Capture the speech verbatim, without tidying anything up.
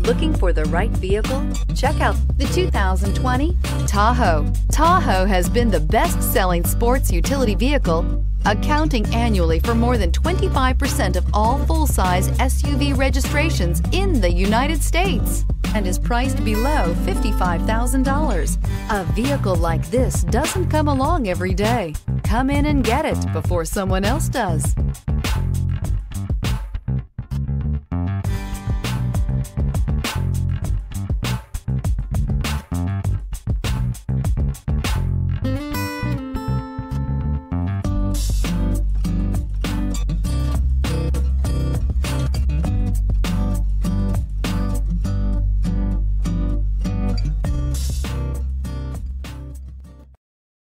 Looking for the right vehicle? Check out the two thousand twenty Tahoe. Tahoe has been the best-selling sports utility vehicle, accounting annually for more than twenty-five percent of all full-size S U V registrations in the United States, and is priced below fifty-five thousand dollars. A vehicle like this doesn't come along every day. Come in and get it before someone else does.